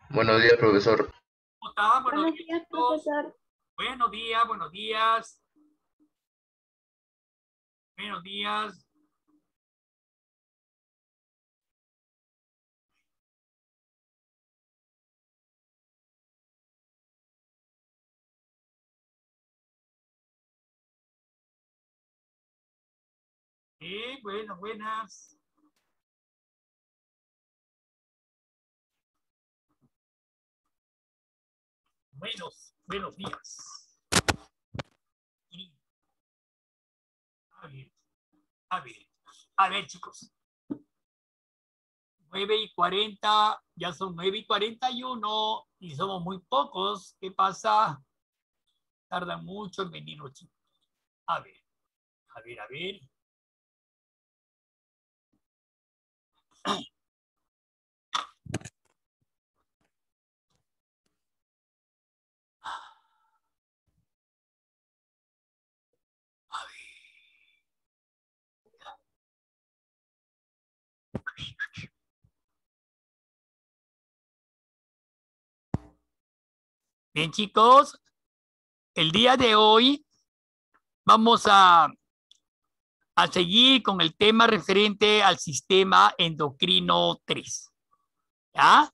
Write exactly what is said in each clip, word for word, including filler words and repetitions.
Buenos días, profesor. ¿Cómo están? Buenos Buenos días, días, chicos. profesor. Buenos días, buenos días. Buenos días. Eh, bueno, buenas. Buenos, buenos días. A ver, a ver, a ver, chicos. nueve y cuarenta, ya son nueve y cuarenta y uno y somos muy pocos. ¿Qué pasa? Tardan mucho en venir los chicos. A ver, a ver, a ver. A ver. Bien, chicos, el día de hoy vamos a, a seguir con el tema referente al sistema endocrino tres. ¿Ya?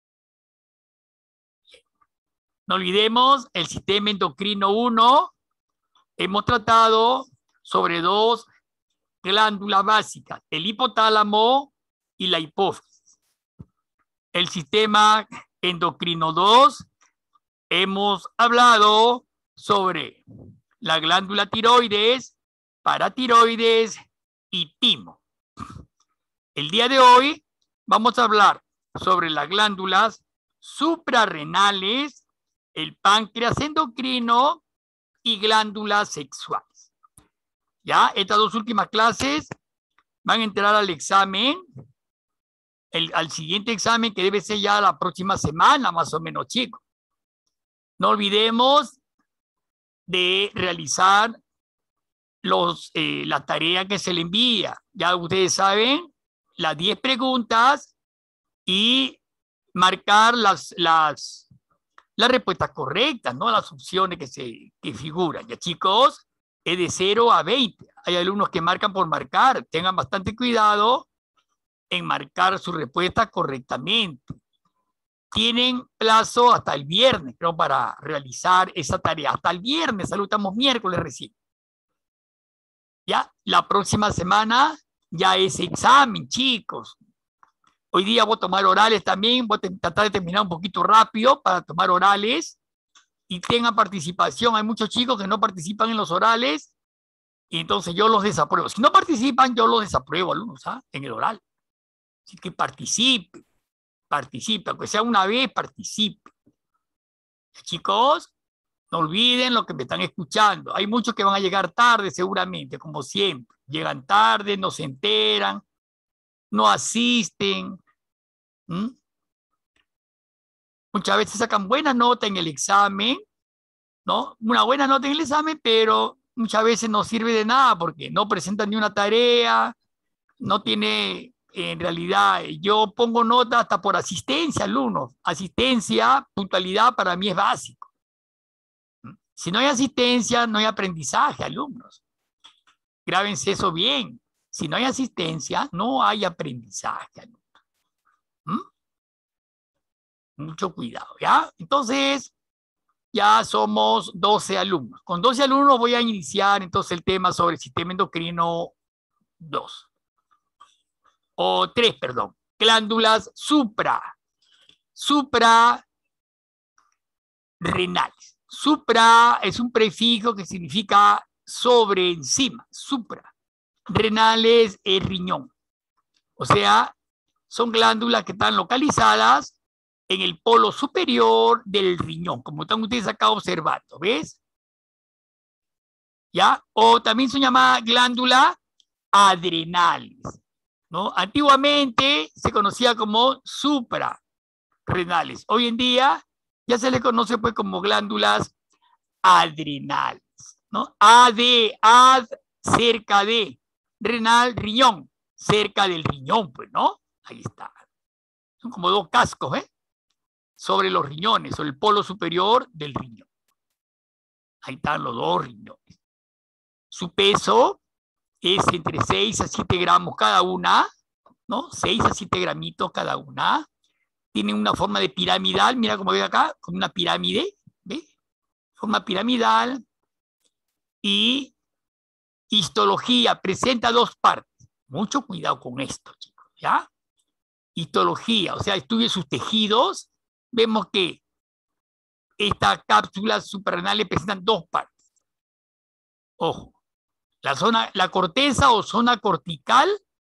No olvidemos el sistema endocrino uno. Hemos tratado sobre dos glándulas básicas, el hipotálamo y la hipófisis. El sistema endocrino dos, hemos hablado sobre la glándula tiroides, paratiroides y timo. El día de hoy vamos a hablar sobre las glándulas suprarrenales, el páncreas endocrino y glándulas sexuales. Ya, estas dos últimas clases van a entrar al examen, el, al siguiente examen que debe ser ya la próxima semana, más o menos, chicos. No olvidemos de realizar los, eh, la tarea que se le envía. Ya ustedes saben, las diez preguntas y marcar las, las, las respuestas correctas, ¿no? Las opciones que, se, que figuran. Ya, chicos, es de cero a veinte. Hay alumnos que marcan por marcar. Tengan bastante cuidado en marcar su respuesta correctamente. Tienen plazo hasta el viernes, creo, para realizar esa tarea. Hasta el viernes, saludamos miércoles recién. Ya, la próxima semana ya es examen, chicos. Hoy día voy a tomar orales también, voy a tratar de terminar un poquito rápido para tomar orales y tengan participación. Hay muchos chicos que no participan en los orales y entonces yo los desapruebo. Si no participan, yo los desapruebo, alumnos, ¿ah? En el oral. Así que participe, participe, aunque sea una vez, participe. Chicos, no olviden lo que me están escuchando. Hay muchos que van a llegar tarde, seguramente, como siempre. Llegan tarde, no se enteran, no asisten. ¿Mm? Muchas veces sacan buena nota en el examen, ¿no? Una buena nota en el examen, pero muchas veces no sirve de nada porque no presentan ni una tarea, no tiene, en realidad, yo pongo nota hasta por asistencia, alumnos. Asistencia, puntualidad para mí es básico. Si no hay asistencia, no hay aprendizaje, alumnos. Grábense eso bien. Si no hay asistencia, no hay aprendizaje, alumnos. ¿Mm? Mucho cuidado, ¿ya? Entonces, ya somos doce alumnos. Con doce alumnos voy a iniciar entonces el tema sobre el sistema endocrino dos. O tres, perdón. Glándulas supra. Suprarrenales. Supra es un prefijo que significa sobre, encima. Supra. Renales es riñón. O sea, son glándulas que están localizadas en el polo superior del riñón, como están ustedes acá observando, ¿ves? ¿Ya? O también son llamadas glándulas adrenales, ¿no? Antiguamente se conocía como suprarrenales. Hoy en día ya se le conoce pues como glándulas adrenales, ¿no? A D, ad, cerca de, renal, riñón, cerca del riñón, pues, ¿no? Ahí está. Son como dos cascos, ¿eh? sobre los riñones, sobre el polo superior del riñón. Ahí están los dos riñones. Su peso es entre seis a siete gramos cada una, ¿no? seis a siete gramitos cada una. Tienen una forma de piramidal, mira cómo ve acá, como una pirámide, ¿ve? Forma piramidal. Y histología presenta dos partes. Mucho cuidado con esto, chicos, ¿ya? Histología, o sea, estudia sus tejidos. Vemos que estas cápsulas suprarrenales presentan dos partes. Ojo, la zona, la corteza o zona cortical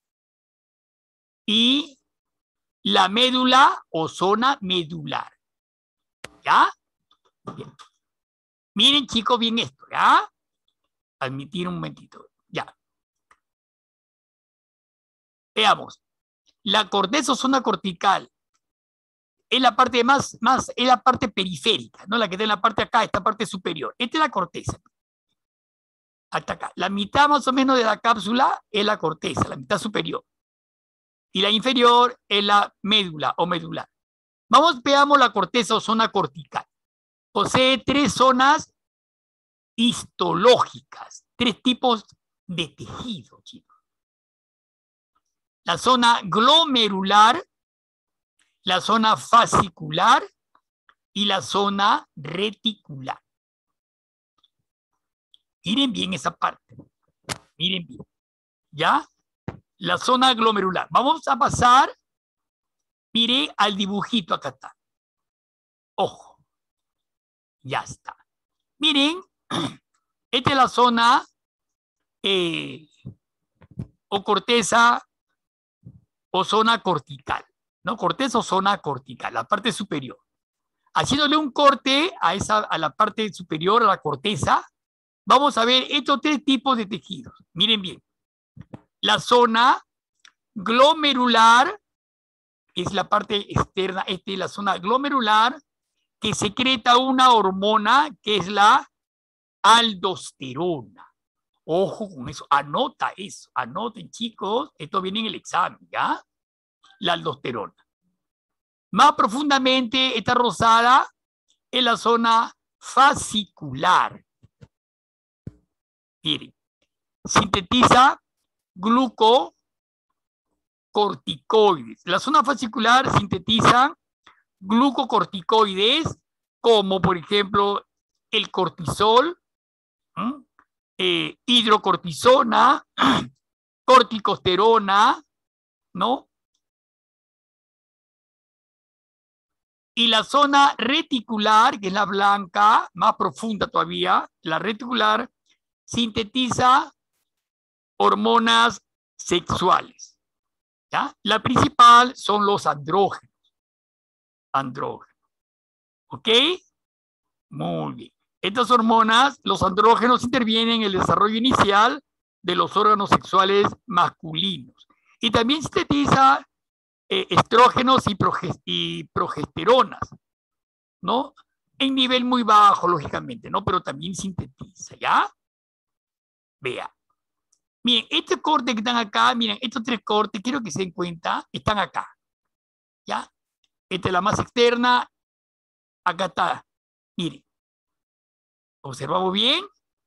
y la médula o zona medular. ¿Ya? Bien. Miren, chicos, bien esto, ¿ya? Admitir un momentito, ya. Veamos. La corteza o zona cortical es la parte más, más, es la parte periférica, ¿no? La que está en la parte acá, esta parte superior. Esta es la corteza. Hasta acá. La mitad más o menos de la cápsula es la corteza, la mitad superior. Y la inferior es la médula o medular. Vamos, veamos la corteza o zona cortical. Posee tres zonas histológicas, tres tipos de tejido, chicos. La zona glomerular, la zona fascicular y la zona reticular. Miren bien esa parte. Miren bien. ¿Ya? La zona glomerular. Vamos a pasar, mire al dibujito, acá está. Ojo. Ya está. Miren, esta es la zona eh, o corteza o zona cortical, ¿no? Corteza o zona cortical, la parte superior. Haciéndole un corte a, esa, a la parte superior, a la corteza, vamos a ver estos tres tipos de tejidos. Miren bien. La zona glomerular es la parte externa, esta es la zona glomerular que secreta una hormona que es la aldosterona. Ojo con eso, anota eso, anoten, chicos, esto viene en el examen, ¿ya? La aldosterona. Más profundamente, esta rosada es la zona fascicular. Miren, sintetiza glucocorticoides. La zona fascicular sintetiza glucocorticoides, como por ejemplo el cortisol, ¿eh? Eh, hidrocortisona, corticosterona, ¿no? Y la zona reticular, que es la blanca, más profunda todavía, la reticular, sintetiza hormonas sexuales, ¿ya? La principal son los andrógenos. Andrógenos. ¿Ok? Muy bien. Estas hormonas, los andrógenos, intervienen en el desarrollo inicial de los órganos sexuales masculinos. Y también sintetiza eh, estrógenos y, progest y progesteronas, ¿no? En nivel muy bajo, lógicamente, ¿no? Pero también sintetiza, ¿ya? Vea. Miren, este corte que están acá, miren, estos tres cortes, quiero que se den cuenta, están acá, ¿ya? Esta es la más externa, acá está, miren. ¿Observamos bien?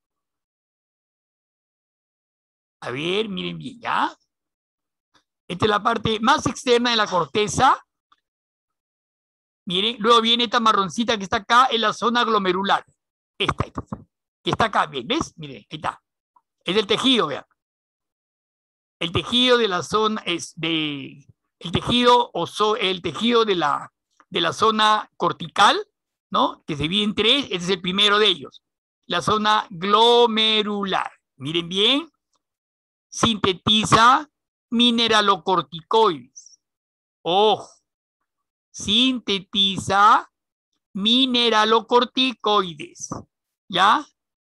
A ver, miren bien, ¿ya? Esta es la parte más externa de la corteza. Miren, luego viene esta marroncita que está acá en la zona glomerular. Esta, esta, que está acá, ¿ven? ¿Ves? Miren, ahí está. Es del tejido, vean. El tejido de la zona es de... El tejido, o so, el tejido de la, de la zona cortical, ¿no? Que se divide en tres, este es el primero de ellos. La zona glomerular. Miren bien, sintetiza mineralocorticoides. Ojo, sintetiza mineralocorticoides. ¿Ya?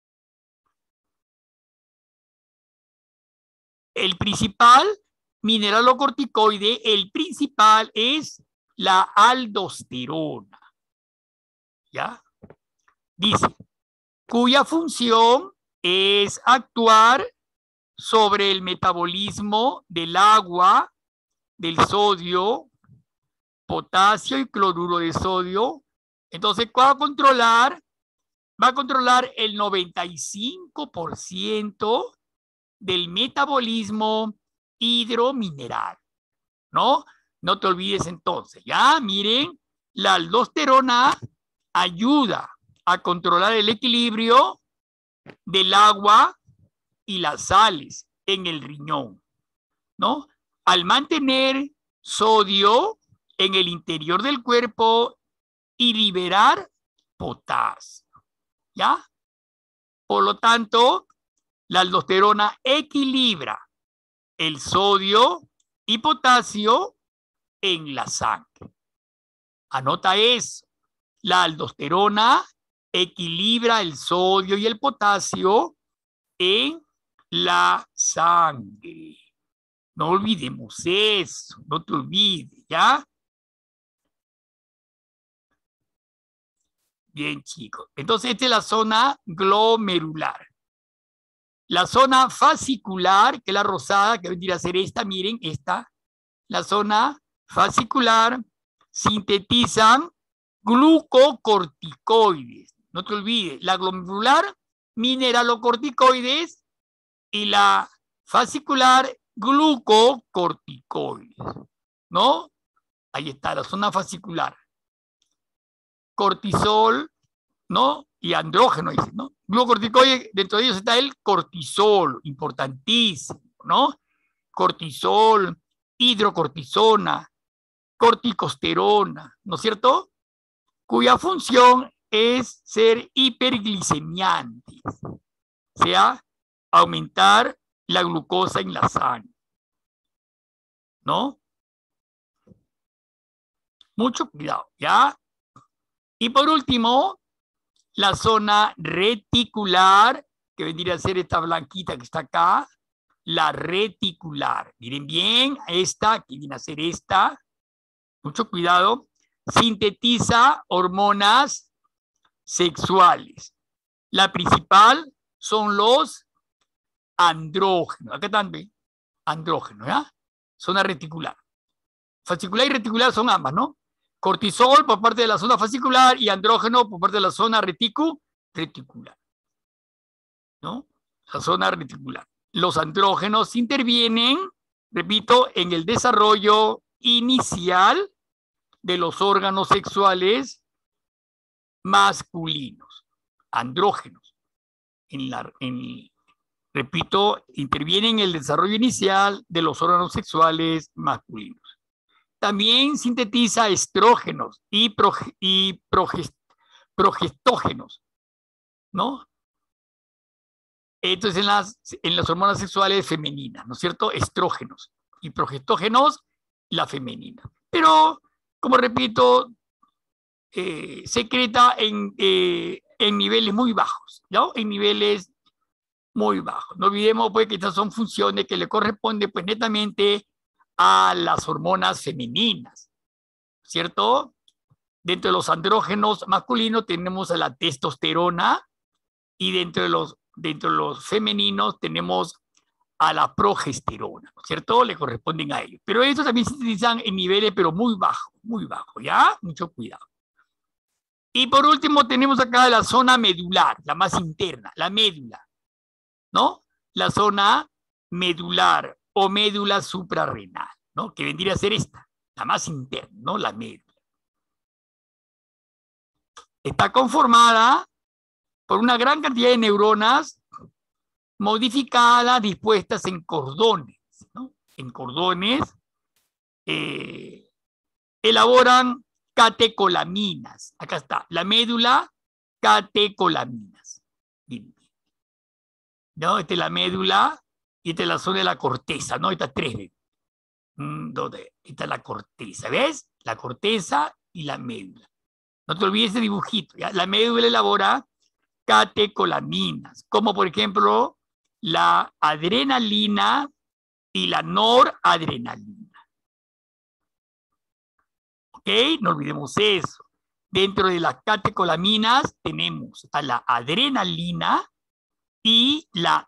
El principal mineralocorticoide, el principal es la aldosterona. ¿Ya? Dice, cuya función es actuar sobre el metabolismo del agua, del sodio, potasio y cloruro de sodio. Entonces, ¿cuál va a controlar? Va a controlar el noventa y cinco por ciento del metabolismo hidromineral, ¿no? No te olvides entonces, ¿ya? Miren, la aldosterona ayuda a controlar el equilibrio del agua y las sales en el riñón, ¿no? Al mantener sodio en el interior del cuerpo y liberar potasio, ¿ya? Por lo tanto, la aldosterona equilibra el sodio y potasio en la sangre. Anota eso. La aldosterona equilibra el sodio y el potasio en la sangre. No olvidemos eso, no te olvides, ¿ya? Bien, chicos. Entonces, esta es la zona glomerular. La zona fascicular, que es la rosada, que vendría a ser esta, miren, esta. La zona fascicular sintetizan glucocorticoides. No te olvides, la glomerular, mineralocorticoides, y la fascicular, glucocorticoides, ¿no? Ahí está, la zona fascicular. Cortisol, ¿no? Y andrógeno, dice, ¿no? Glucocorticoides, dentro de ellos está el cortisol, importantísimo, ¿no? Cortisol, hidrocortisona, corticosterona, ¿no es cierto? Cuya función es ser hiperglicemiantes, o sea, aumentar la glucosa en la sangre, ¿no? Mucho cuidado, ¿ya? Y por último, la zona reticular, que vendría a ser esta blanquita que está acá, la reticular. Miren bien, esta, que viene a ser esta, mucho cuidado, sintetiza hormonas sexuales. La principal son los andrógenos. Acá están, ¿ve? Andrógenos, ¿ya? Zona reticular. Fascicular y reticular son ambas, ¿no? Cortisol por parte de la zona fascicular y andrógeno por parte de la zona reticu reticular, ¿no? La zona reticular. Los andrógenos intervienen, repito, en el desarrollo inicial de los órganos sexuales masculinos, andrógenos. En la, en, repito, intervienen en el desarrollo inicial de los órganos sexuales masculinos. También sintetiza estrógenos y, proge, y progest, progestógenos, ¿no? Entonces, en las, en las hormonas sexuales femeninas, ¿no es cierto? Estrógenos y progestógenos, la femenina. Pero, como repito, eh, secreta en, eh, en niveles muy bajos, ¿no? En niveles muy bajos. No olvidemos, pues, que estas son funciones que le corresponden, pues, netamente a las hormonas femeninas, ¿cierto? Dentro de los andrógenos masculinos tenemos a la testosterona y dentro de los, dentro de los femeninos tenemos a la progesterona, ¿cierto? Le corresponden a ellos. Pero estos también se utilizan en niveles, pero muy bajos, muy bajos, ¿ya? Mucho cuidado. Y por último tenemos acá la zona medular, la más interna, la médula, ¿no? La zona medular o médula suprarrenal, ¿no? Que vendría a ser esta, la más interna, ¿no? La médula. Está conformada por una gran cantidad de neuronas modificadas, dispuestas en cordones, ¿no? En cordones eh, elaboran catecolaminas. Acá está, la médula, catecolaminas. Bien. ¿No? Esta es la médula y esta es la zona de la corteza, ¿no? Estas tres. ¿Dónde? Esta es la corteza, ¿ves? La corteza y la médula. No te olvides ese dibujito, ¿ya? La médula elabora catecolaminas, como por ejemplo la adrenalina y la noradrenalina. ¿Ok? No olvidemos eso. Dentro de las catecolaminas tenemos a la adrenalina y la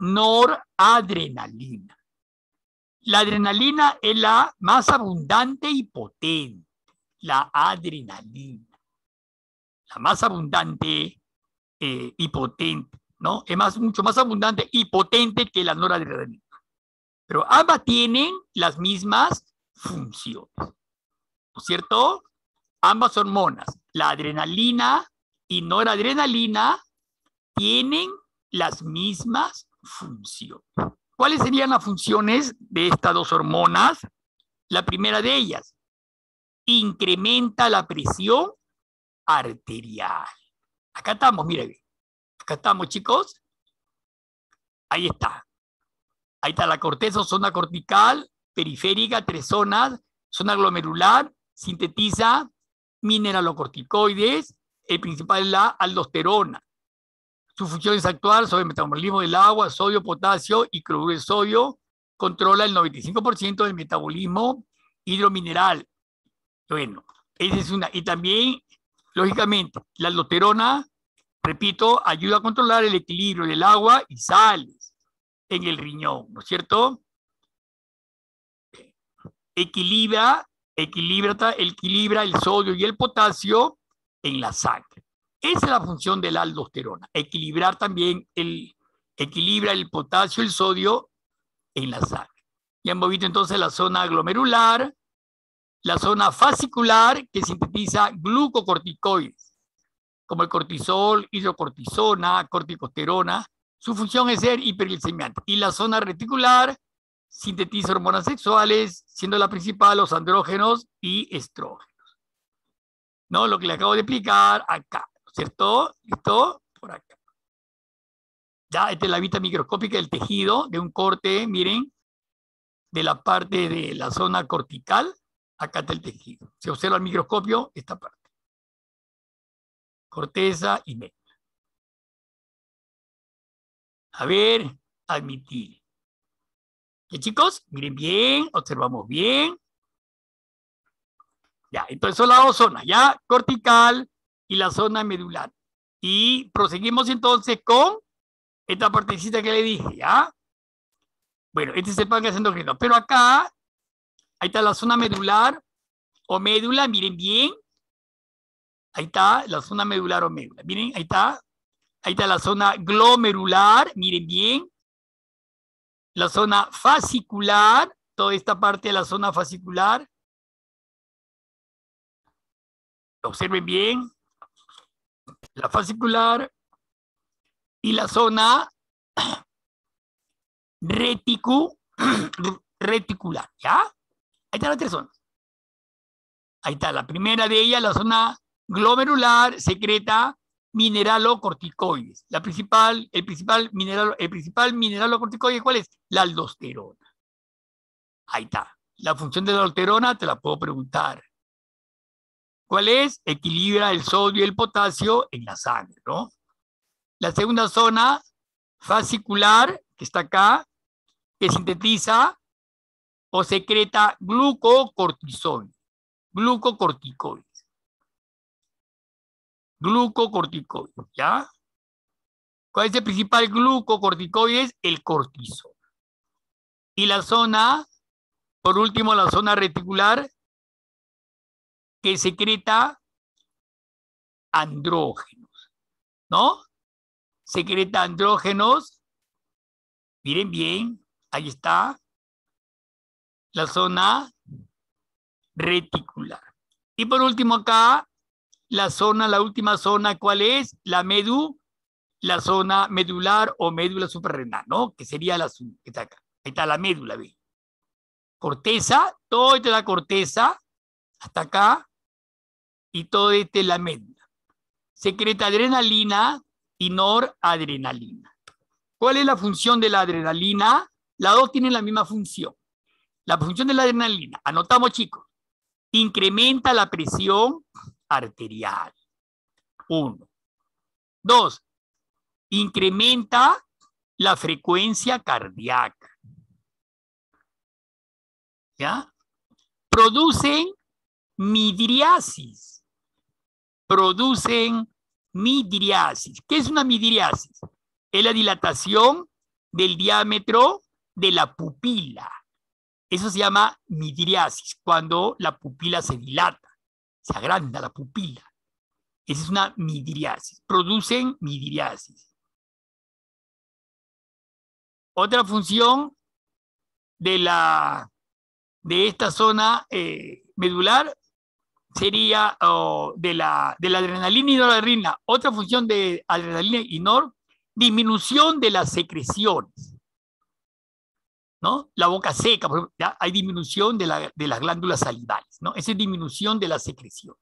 noradrenalina. La adrenalina es la más abundante y potente. la adrenalina. La más abundante eh, y potente, ¿no? Es más, mucho más abundante y potente que la noradrenalina. Pero ambas tienen las mismas funciones, ¿no es cierto? Ambas hormonas, la adrenalina y noradrenalina, tienen las mismas funciones. ¿Cuáles serían las funciones de estas dos hormonas? La primera de ellas, incrementa la presión arterial. Acá estamos, miren. Acá estamos, chicos. Ahí está. Ahí está la corteza o zona cortical, periférica, tres zonas. Zona glomerular, sintetiza mineralocorticoides. El principal es la aldosterona. Su función es actuar sobre el metabolismo del agua, sodio, potasio y cloruro de sodio. Controla el noventa y cinco por ciento del metabolismo hidromineral. Bueno, esa es una. Y también, lógicamente, la aldosterona, repito, ayuda a controlar el equilibrio del agua y sales en el riñón, ¿no es cierto? Equilibra, equilibra, equilibra el sodio y el potasio en la sangre. Esa es la función de la aldosterona, equilibrar también el, equilibra el potasio y el sodio en la sangre. Ya hemos visto entonces la zona glomerular, la zona fascicular que sintetiza glucocorticoides, como el cortisol, hidrocortisona, corticosterona. Su función es ser hiperglicemiante. Y la zona reticular sintetiza hormonas sexuales, siendo la principal los andrógenos y estrógenos. ¿No? Lo que le acabo de explicar acá, ¿cierto? ¿Listo? Por acá. Ya, esta es la vista microscópica del tejido, de un corte, miren, de la parte de la zona cortical. Acá está el tejido. Se observa al microscopio esta parte. Corteza y médula. A ver, admitir. ¿Qué, chicos? Miren bien, observamos bien. Ya, entonces son las dos zonas, ya, cortical y la zona medular. Y proseguimos entonces con esta partecita que le dije, ¿ya? Bueno, este es el páncreas endocrino. Pero acá, ahí está la zona medular o médula, miren bien. Ahí está la zona medular o médula. Miren, ahí está. Ahí está la zona glomerular, miren bien. La zona fascicular, toda esta parte de la zona fascicular. Observen bien. La fascicular y la zona reticu, reticular, ¿ya? Ahí están las tres zonas. Ahí está la primera de ellas, la zona glomerular, secreta mineralocorticoides. La principal, el principal mineral, el principal mineralocorticoide, ¿cuál es? La aldosterona. Ahí está. La función de la aldosterona te la puedo preguntar. ¿Cuál es? Equilibra el sodio y el potasio en la sangre, ¿no? La segunda zona, fascicular, que está acá, que sintetiza o secreta glucocortisoides. Glucocorticoides. Glucocorticoides, ¿ya? ¿Cuál es el principal glucocorticoide? El cortisol. Y la zona, por último, la zona reticular, que secreta andrógenos, ¿no? Secreta andrógenos, miren bien, ahí está, la zona reticular. Y por último acá, la zona, la última zona, ¿cuál es? La medu, la zona medular o médula suprarrenal, ¿no? Que sería la azul, que está acá. Ahí está la médula, ¿ve? Corteza, todo esto es la corteza, hasta acá, y todo esto es la médula. Secreta adrenalina y noradrenalina. ¿Cuál es la función de la adrenalina? Las dos tienen la misma función. La función de la adrenalina, anotamos, chicos, incrementa la presión arterial. Uno. Dos, incrementa la frecuencia cardíaca. ¿Ya? Producen midriasis. Producen midriasis. ¿Qué es una midriasis? Es la dilatación del diámetro de la pupila. Eso se llama midriasis, cuando la pupila se dilata. se agranda la pupila. Esa es una midriasis. Producen midriasis. Otra función de, la, de esta zona eh, medular sería oh, de, la, de la adrenalina y noradrenalina. Otra función de adrenalina y nor, disminución de las secreciones. ¿No? La boca seca, por ejemplo, ¿ya? Hay disminución de, la, de las glándulas salivales, ¿no? Esa es disminución de las secreciones.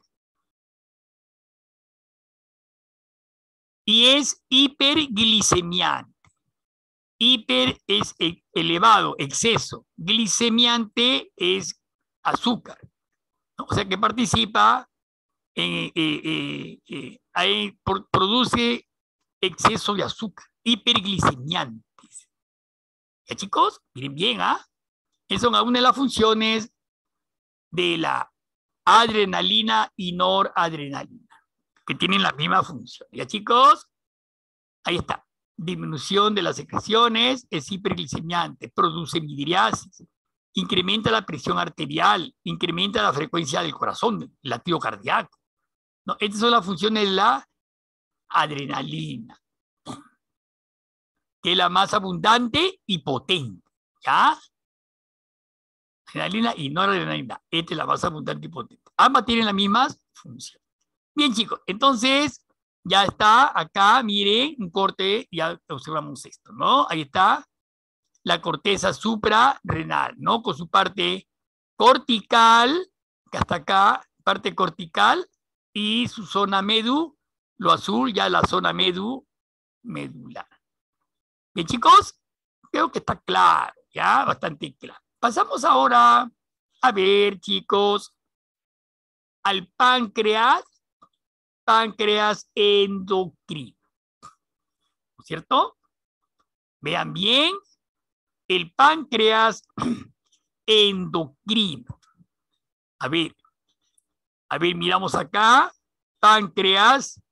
Y es hiperglicemiante. Hiper es elevado, exceso. Glicemiante es azúcar, ¿no? O sea que participa, en, eh, eh, eh, eh, por, produce exceso de azúcar, hiperglicemiantes. ¿Ya, chicos? Miren bien, ¿ah? ¿eh? Esas son algunas de las funciones de la adrenalina y noradrenalina, que tienen la misma función. ¿Ya, chicos? Ahí está. Disminución de las secreciones, es hiperglicemiante, produce midriasis, incrementa la presión arterial, incrementa la frecuencia del corazón, el latido cardíaco, ¿no? Estas son las funciones de la adrenalina, que es la más abundante y potente, ¿ya? Adrenalina y noradrenalina, esta es la más abundante y potente. Ambas tienen las mismas funciones. Bien, chicos, entonces ya está acá, miren, un corte, ya observamos esto, ¿no? Ahí está la corteza suprarrenal, ¿no? Con su parte cortical, que hasta acá, parte cortical, y su zona medu, lo azul, ya la zona medu, medular. Bien, chicos, creo que está claro, ya, bastante claro. Pasamos ahora a ver, chicos, al páncreas, páncreas endocrino, ¿no es cierto? Vean bien, el páncreas endocrino. A ver, a ver, miramos acá, páncreas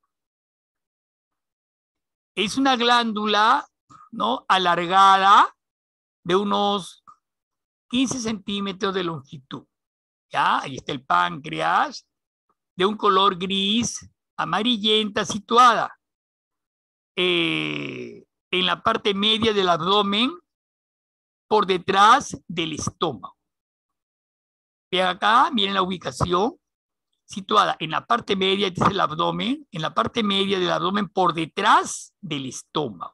es una glándula, ¿no? Alargada de unos quince centímetros de longitud. ¿Ya? Ahí está el páncreas, de un color gris, amarillenta, situada eh, en la parte media del abdomen, por detrás del estómago. Vean acá, miren la ubicación, situada en la parte media, este es el abdomen, en la parte media del abdomen por detrás del estómago.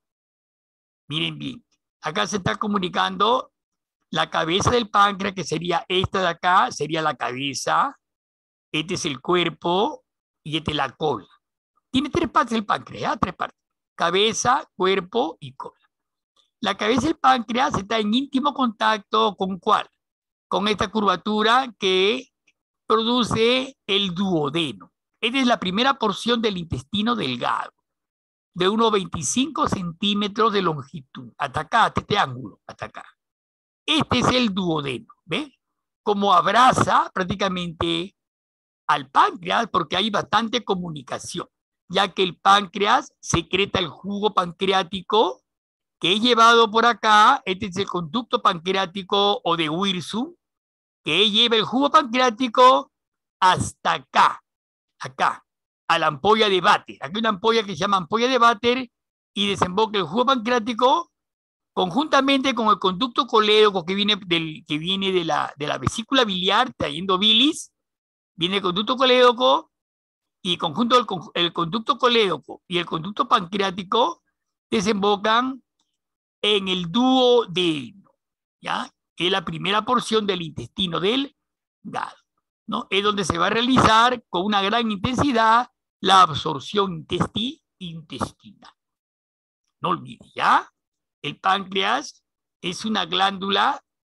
Miren bien, acá se está comunicando la cabeza del páncreas, que sería esta de acá, sería la cabeza, este es el cuerpo y este es la cola. Tiene tres partes el páncreas, ¿eh? Tres partes, cabeza, cuerpo y cola. La cabeza del páncreas está en íntimo contacto con ¿cuál? Con esta curvatura que produce el duodeno. Esta es la primera porción del intestino delgado, de unos veinticinco centímetros de longitud, hasta acá, hasta este ángulo, hasta acá. Este es el duodeno, ¿ven? Como abraza prácticamente al páncreas, porque hay bastante comunicación, ya que el páncreas secreta el jugo pancreático que es llevado por acá, este es el conducto pancreático o de Wirsum, que lleva el jugo pancreático hasta acá, acá, a la ampolla de váter. Aquí hay una ampolla que se llama ampolla de váter y desemboca el jugo pancreático conjuntamente con el conducto colédoco que viene, del, que viene de, la, de la vesícula biliar, trayendo bilis, viene el conducto colédoco y conjunto el, el conducto colédoco y el conducto pancreático desembocan en el duodeno, ¿ya? Que es la primera porción del intestino delgado, ¿no? Es donde se va a realizar con una gran intensidad la absorción intesti intestinal. No olviden, ¿ya? El páncreas es una glándula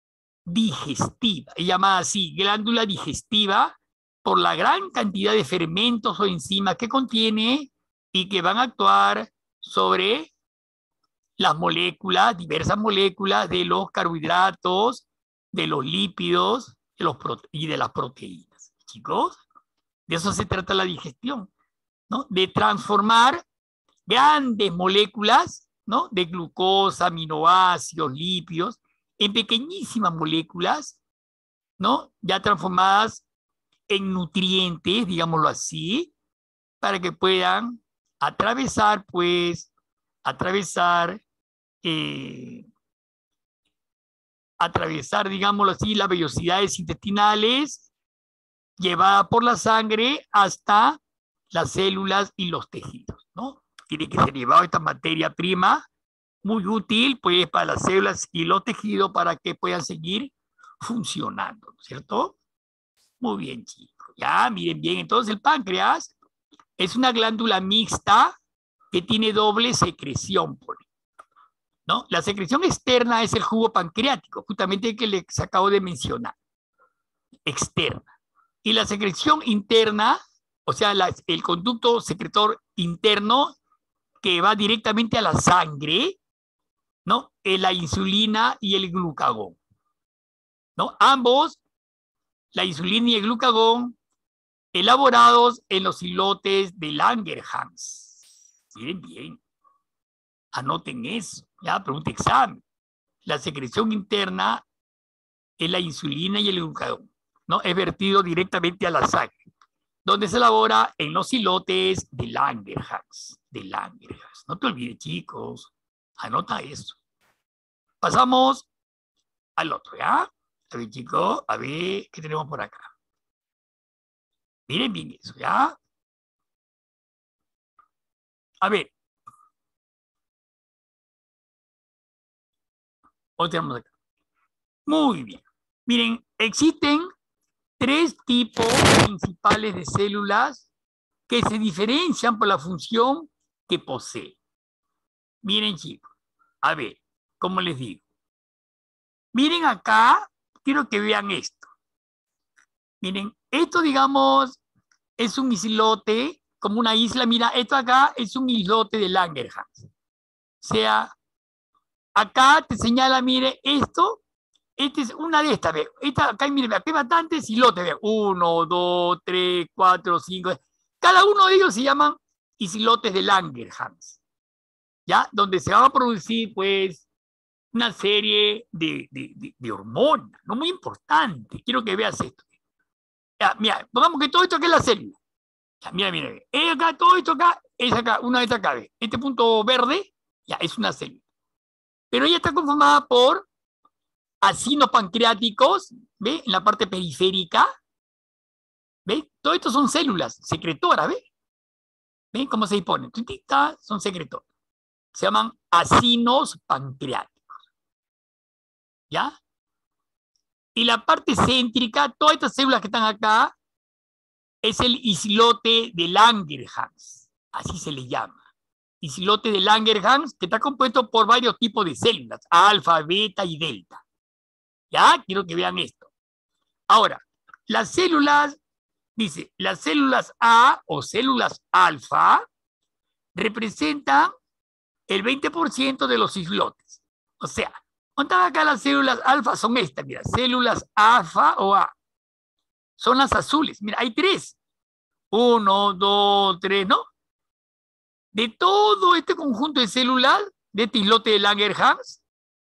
digestiva, es llamada así, glándula digestiva, por la gran cantidad de fermentos o enzimas que contiene y que van a actuar sobre las moléculas, diversas moléculas de los carbohidratos, de los lípidos de los y de las proteínas. Chicos, de eso se trata la digestión, ¿no? De transformar grandes moléculas, ¿no? De glucosa, aminoácidos, lípidos, en pequeñísimas moléculas, ¿no? Ya transformadas en nutrientes, digámoslo así, para que puedan atravesar, pues, atravesar, eh, atravesar, digámoslo así, las vellosidades intestinales llevada por la sangre hasta las células y los tejidos, ¿no? Tiene que ser llevado esta materia prima, muy útil, pues, para las células y los tejidos para que puedan seguir funcionando, ¿cierto? Muy bien, chicos. Ya, miren bien. Entonces, el páncreas es una glándula mixta que tiene doble secreción, ¿no? La secreción externa es el jugo pancreático, justamente el que les acabo de mencionar, externa. Y la secreción interna, o sea, la, el conducto secretor interno que va directamente a la sangre, ¿no? Es la insulina y el glucagón, ¿no? Ambos, la insulina y el glucagón, elaborados en los islotes de Langerhans. Miren bien, anoten eso, ya, pregunta examen. La secreción interna es la insulina y el glucagón, ¿no? Es vertido directamente a la sangre, donde se elabora en los islotes de Langerhans, de Langerhans. No te olvides, chicos, anota eso. Pasamos al otro, ¿ya? A ver, chicos, a ver, ¿qué tenemos por acá? Miren bien eso, ¿ya? A ver. ¿O tenemos acá? Muy bien. Miren, existen tres tipos principales de células que se diferencian por la función que poseen. Miren, chicos, a ver, ¿cómo les digo? Miren acá, quiero que vean esto. Miren, esto, digamos, es un islote, como una isla. Mira, esto acá es un islote de Langerhans. O sea, acá te señala, mire, esto, esta es una de estas, ve. Esta, acá, mire, acá hay bastantes islotes, ve. Uno, dos, tres, cuatro, cinco. Cada uno de ellos se llaman islotes de Langerhans, ¿ya? Donde se va a producir, pues, una serie de, de, de, de hormonas, no muy importante. Quiero que veas esto. Ya, mira, pongamos que todo esto aquí es la célula. Ya, mira, mira, mira. Acá, todo esto acá es acá, una de estas acá. ¿Ve? Este punto verde, ya, es una célula. Pero ella está conformada por acinos pancreáticos, ¿ve? En la parte periférica. ¿Ve? Todo esto son células secretoras, ¿ve? ¿Ven cómo se disponen? Son secretoras. Se llaman acinos pancreáticos. ¿Ya? Y la parte céntrica, todas estas células que están acá, es el islote de Langerhans, así se le llama. Islote de Langerhans, que está compuesto por varios tipos de células, alfa, beta y delta. ¿Ya? Quiero que vean esto. Ahora, las células, dice, las células A o células alfa representan el veinte por ciento de los islotes. O sea, ¿cuántas acá las células alfa son estas? Mira, células alfa o A. Son las azules. Mira, hay tres. Uno, dos, tres, ¿no? De todo este conjunto de células, de este islote de Langerhans,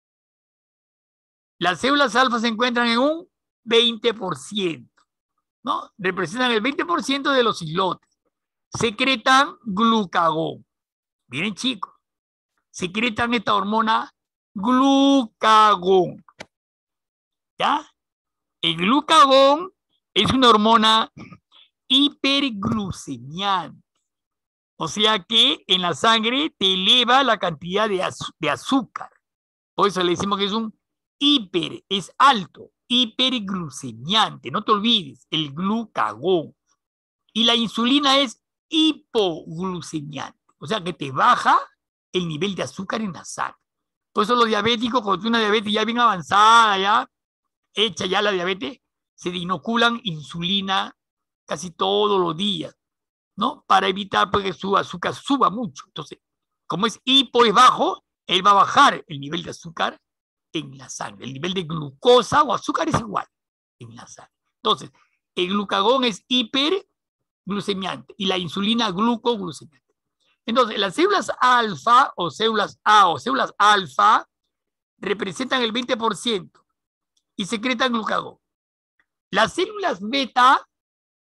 las células alfa se encuentran en un veinte por ciento, ¿no? Representan el veinte por ciento de los islotes. Secretan glucagón. Miren, chicos, secretan esta hormona glucagón. ¿Ya? El glucagón es una hormona hiperglucemiante. O sea que en la sangre te eleva la cantidad de, az de azúcar. Por eso le decimos que es un hiper, es alto, hiperglucemiante. No te olvides, el glucagón. Y la insulina es hipoglucemiante. O sea que te baja el nivel de azúcar en la sangre. Por eso los diabéticos, cuando tienen una diabetes ya bien avanzada, ya hecha ya la diabetes, se inoculan insulina casi todos los días, ¿no? Para evitar pues, que su azúcar suba mucho. Entonces, como es hipo, es bajo, él va a bajar el nivel de azúcar en la sangre. El nivel de glucosa o azúcar es igual en la sangre. Entonces, el glucagón es hiperglucemiante y la insulina glucoglucemiante. Entonces, las células alfa o células A o células alfa representan el veinte por ciento y secretan glucagón. Las células beta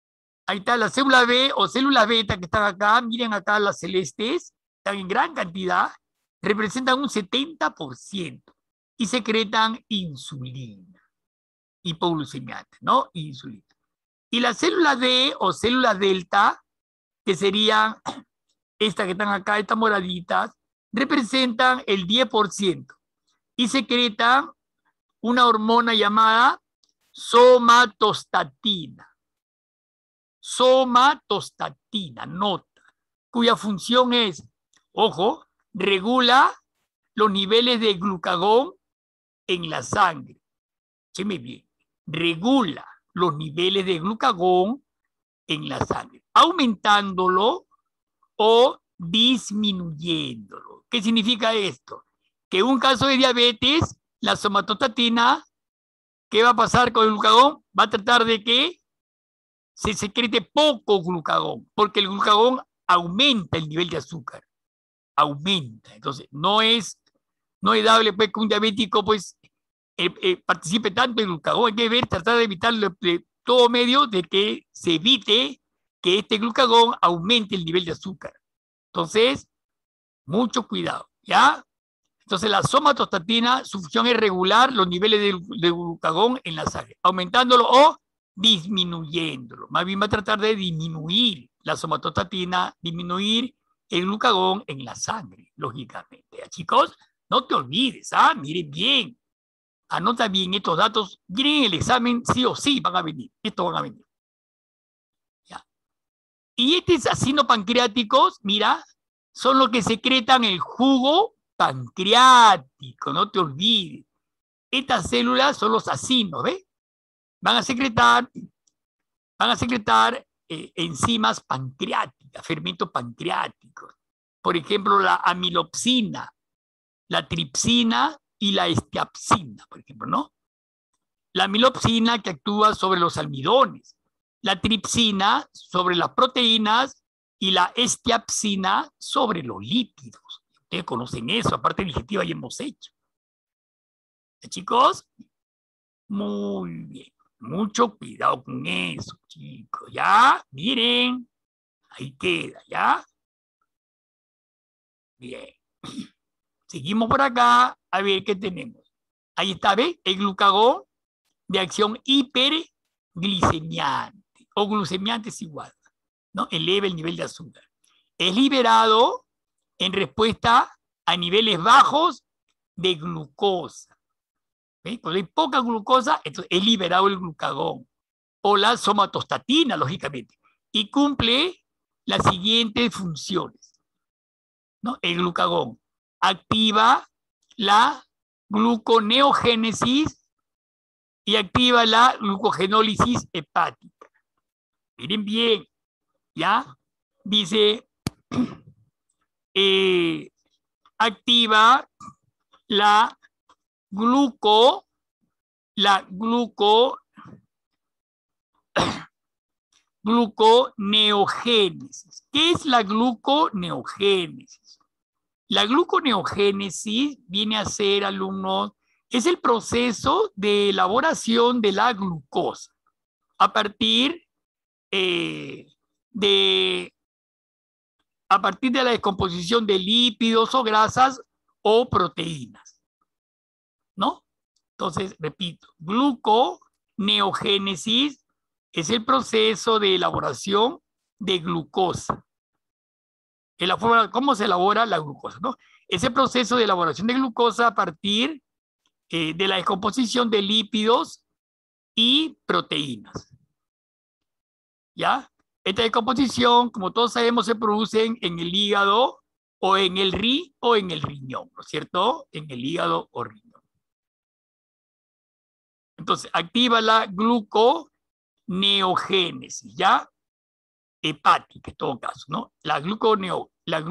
Ahí está la célula B o células beta que están acá. Miren acá las celestes. Están en gran cantidad. Representan un setenta por ciento. Y secretan insulina. Hipoglucemiante, ¿no? Insulina. Y las células D o células delta, que serían estas que están acá, estas moraditas, representan el diez por ciento. Y secretan una hormona llamada somatostatina. Somatostatina, nota, cuya función es, ojo, regula los niveles de glucagón en la sangre. Escúcheme bien, regula los niveles de glucagón en la sangre, aumentándolo o disminuyéndolo. ¿Qué significa esto? Que en un caso de diabetes, la somatostatina, ¿qué va a pasar con el glucagón? Va a tratar de que se secrete poco glucagón, porque el glucagón aumenta el nivel de azúcar, aumenta. Entonces, no es, no es dable pues, que un diabético pues, eh, eh, participe tanto en glucagón. Hay que ver, tratar de evitar de todo medio de que se evite que este glucagón aumente el nivel de azúcar. Entonces, mucho cuidado, ¿ya? Entonces, la somatostatina, su función es regular los niveles de, de glucagón en la sangre, aumentándolo o disminuyéndolo. Más bien va a tratar de disminuir la somatostatina, disminuir el glucagón en la sangre, lógicamente. ¿Ya, chicos? No te olvides, ¿ah? Miren bien. Anota bien estos datos. Miren en el examen, sí o sí van a venir. Estos van a venir. ¿Ya? Y estos acinopancreáticos, mira, son los que secretan el jugo pancreático. No te olvides. Estas células son los acinos, ¿ves? Van a secretar, van a secretar eh, enzimas pancreáticas, fermentos pancreáticos. Por ejemplo, la amilopsina, la tripsina y la estiapsina, por ejemplo, ¿no? La amilopsina que actúa sobre los almidones, la tripsina sobre las proteínas y la estiapsina sobre los lípidos. Ustedes conocen eso, aparte digestiva ya hemos hecho. ¿Ya, chicos? Muy bien. Mucho cuidado con eso, chicos. ¿Ya? Miren. Ahí queda, ¿ya? Bien. Seguimos por acá. A ver qué tenemos. Ahí está, ¿ves? El glucagón de acción hiperglicemiante. O glucemiante es igual, ¿no? Eleva el nivel de azúcar. Es liberado en respuesta a niveles bajos de glucosa. ¿Ves? Cuando hay poca glucosa, entonces es liberado el glucagón o la somatostatina, lógicamente, y cumple las siguientes funciones, ¿no? El glucagón activa la gluconeogénesis y activa la glucogenólisis hepática. Miren bien, ¿ya? Dice, eh, activa la gluco, la gluco, gluconeogénesis. ¿Qué es la gluconeogénesis? La gluconeogénesis viene a ser, alumnos, es el proceso de elaboración de la glucosa a partir eh, de a partir de la descomposición de lípidos o grasas o proteínas, ¿no? Entonces, repito, gluconeogénesis es el proceso de elaboración de glucosa. En la forma, ¿cómo se elabora la glucosa, no? Ese proceso de elaboración de glucosa a partir eh, de la descomposición de lípidos y proteínas. ¿Ya? Esta descomposición, como todos sabemos, se produce en el hígado o en el ri o en el riñón, ¿no es cierto? En el hígado o riñón. Entonces, activa la gluconeogénesis, ¿ya? Hepática, en todo caso, ¿no? La gluconeo, la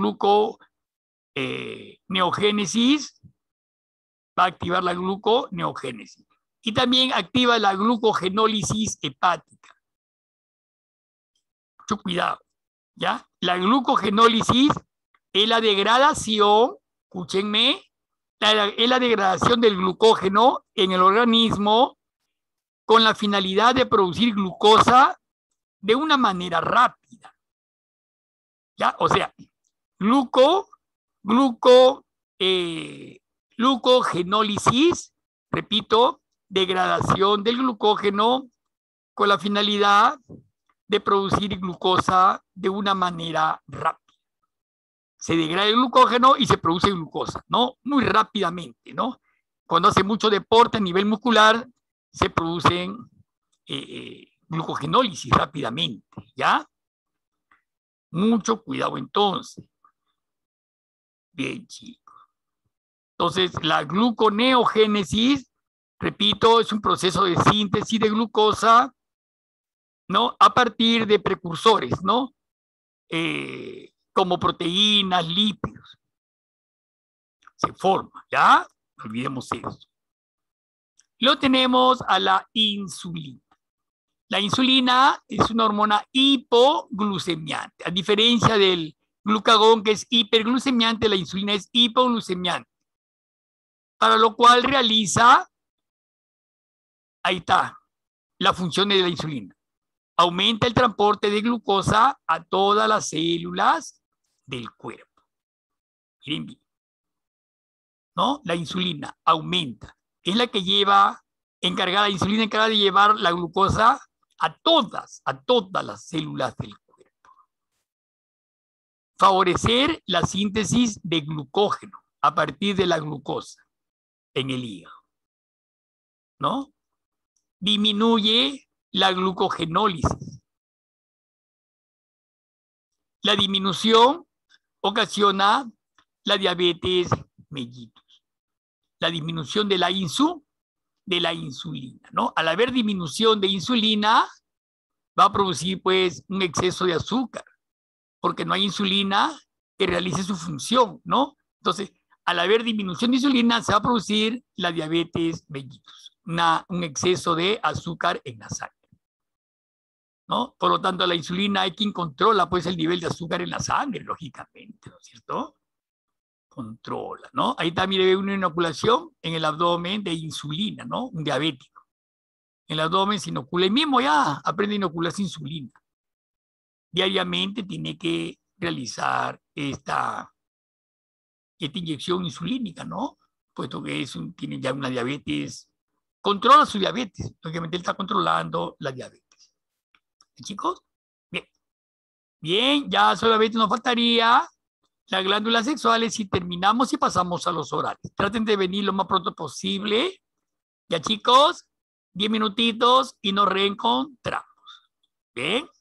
gluconeogénesis eh, va a activar la gluconeogénesis. Y también activa la glucogenólisis hepática. Mucho cuidado, ¿ya? La glucogenólisis es la degradación, escúchenme, la, es la degradación del glucógeno en el organismo con la finalidad de producir glucosa de una manera rápida. ¿Ya? O sea, gluco, gluco, eh, glucogenólisis, repito, degradación del glucógeno con la finalidad de producir glucosa de una manera rápida. Se degrada el glucógeno y se produce glucosa, ¿no? Muy rápidamente, ¿no? Cuando hace mucho deporte a nivel muscular, se producen eh, eh, glucogenólisis rápidamente, ¿ya? Mucho cuidado entonces. Bien, chicos. Entonces, la gluconeogénesis, repito, es un proceso de síntesis de glucosa, ¿no? A partir de precursores, ¿no? Eh, como proteínas, lípidos. Se forma, ¿ya? No olvidemos eso. Lo tenemos a la insulina. La insulina es una hormona hipoglucemiante. A diferencia del glucagón, que es hiperglucemiante, la insulina es hipoglucemiante. Para lo cual realiza, ahí está, la función de la insulina. Aumenta el transporte de glucosa a todas las células del cuerpo. Miren bien, ¿no? La insulina aumenta. Es la que lleva, encargada, la insulina encargada de llevar la glucosa a todas, a todas las células del cuerpo. Favorecer la síntesis de glucógeno a partir de la glucosa en el hígado, ¿no? Disminuye la glucogenólisis. La disminución ocasiona la diabetes mellitus. La disminución de la insu, de la insulina, ¿no? Al haber disminución de insulina, va a producir pues un exceso de azúcar, porque no hay insulina que realice su función, ¿no? Entonces, al haber disminución de insulina, se va a producir la diabetes mellitus, una, un exceso de azúcar en la sangre, ¿no? Por lo tanto, la insulina hay quien controla pues el nivel de azúcar en la sangre, lógicamente, ¿no es cierto? Controla, ¿no? Ahí también hay una inoculación en el abdomen de insulina, ¿no? Un diabético. En el abdomen se inocula, el mismo ya aprende a inocularse insulina. Diariamente tiene que realizar esta, esta inyección insulínica, ¿no? Puesto que es un, tiene ya una diabetes, controla su diabetes, lógicamente él está controlando la diabetes. ¿Sí, chicos? Bien. Bien, ya solamente nos faltaría las glándulas sexuales y terminamos y pasamos a los orales. Traten de venir lo más pronto posible. Ya, chicos, diez minutitos y nos reencontramos. Bien.